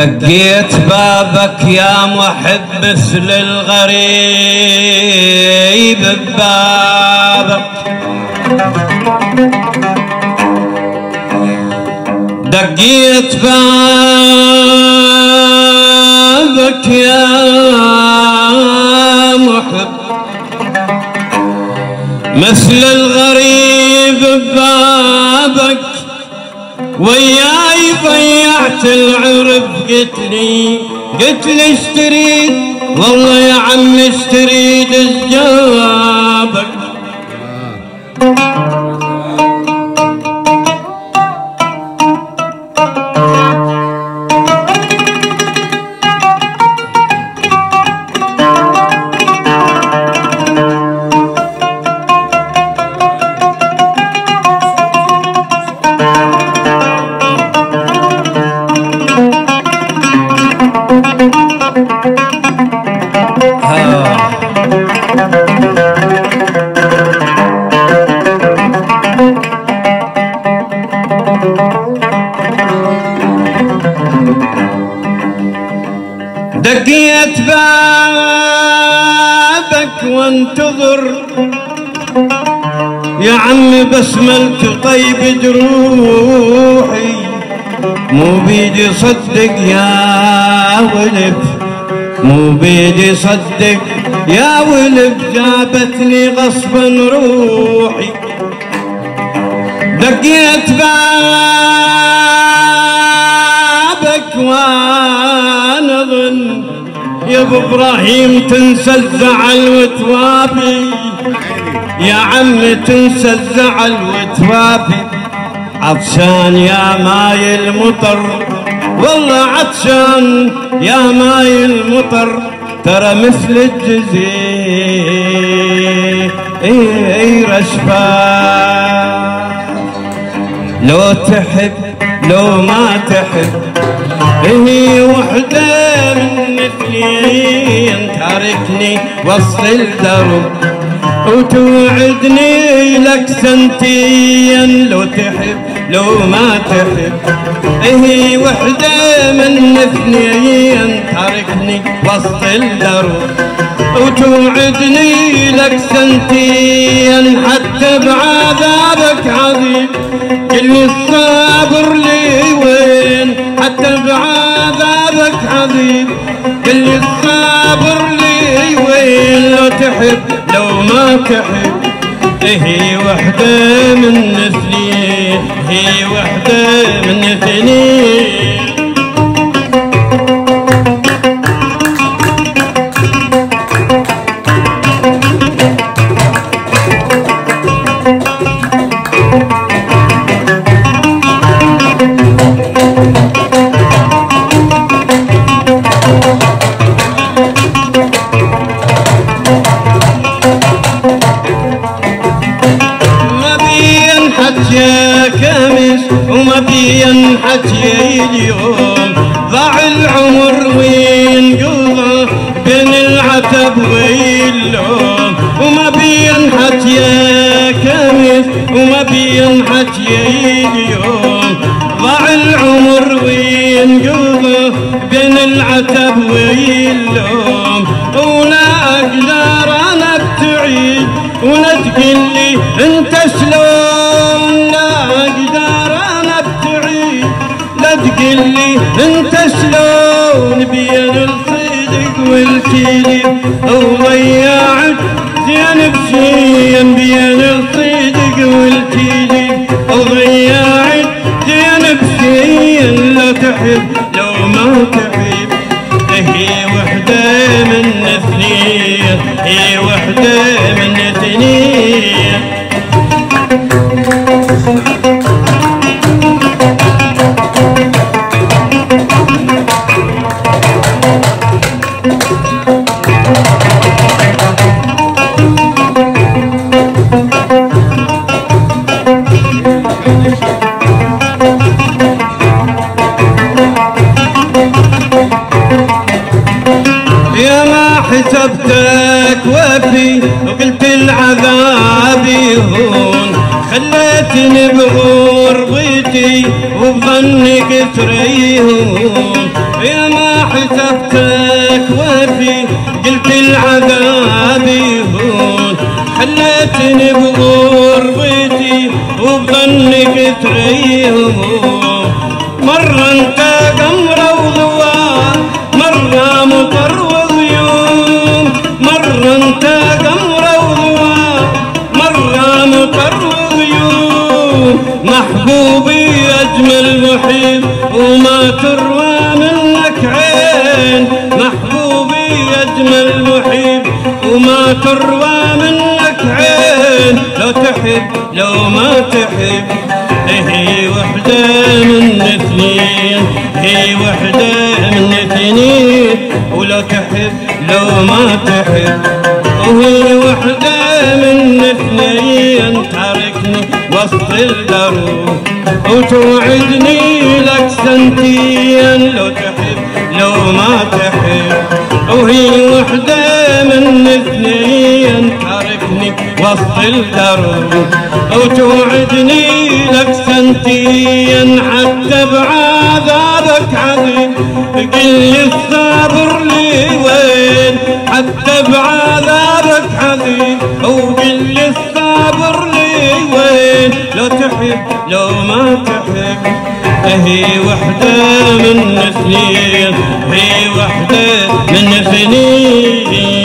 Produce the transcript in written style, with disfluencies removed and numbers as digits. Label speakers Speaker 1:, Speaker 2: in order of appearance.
Speaker 1: دقيت بابك يا محب مثل الغريب ببابك، دقيت بابك يا محب مثل الغريب ببابك، وياي ضيعت العرب قتلي ايش تريد والله يا عم ايش تريد اجابك. دقيت بابك وانتظر يا عمي بسملت طيب جروحي، مو بيدي صدق يا ولد، مو بيدي صدق يا ولد، جابتني غصبا روحي. دقيت بابك وانا ظن يا ابو ابراهيم تنسى الزعل وتوافي، يا عم تنسى الزعل وتوافي. عطشان يا ماي المطر والله عطشان يا ماي المطر، ترى مثل الجزير رشفان. لو تحب لو ما تحب هي وحدة من اثنين، تاركني وسط الدرب وتوعدني لك سنتين. لو تحب لو ما تحب هي وحدة من اثنين، تاركني وسط الدرب وتوعدني لك سنتين. حتى بعذابك عظيم قلي الصابر لي وين، حتى بعذابك عظيم قلي الصابر لي وين. لو تحب لو ما تحب هي وحدة من اثنين، هي وحدة من اثنين. وما بينحت اليوم، ضاع العمر وينقضى بين العتب واللوم. وما بينحت يا كمس وما بينحت اليوم، ضاع العمر وينقضى بين العتب واللوم. ولا اقدر انا ابتعد ولا تقلي انت شلون، لا اقدر انا ابتعد لا تقلي انت شلون. بين الصدق والكذب وضيعت زين بزين، بين الصدق والكذب وضيعت زين بزين. لا تحب لو ما تحب هي وحدة من اثنين، هي وحدة من اثنين. يا ما حسبتك وفي وقلت العذاب يهون، خليتني بغربتي وبظنك تريهون. يا ما حسبتك وفي قلت العذاب يهون خليتني بغربتي وبظنك تريهم مرة انت قمرة وضوء مرة مطر وغيوم مرة انت قمرة وضوء مرة مطر وغيوم محبوبي أجمل محيط وما تروى منك عين محبوبي أجمل محيط وما تروى منك عين لو تحب لو ما تحب هي وحدة من اثنين هي وحدة من اثنين ولو تحب لو ما تحب وهي وحدة من اثنين تاركني وسط الدروب وتوعدني لك سنتين لو تحب لو ما تحب وهي وحدة من اثنين تاركني وسط الدروب وتوعدني لك سنتين حتى بعذابك عظيم قل الصابر لي وين حتى بعذابك عظيم وقل الصابر لي وين لو تحب لو ما تحب هي وحدة من اثنين هي وحدة من اثنين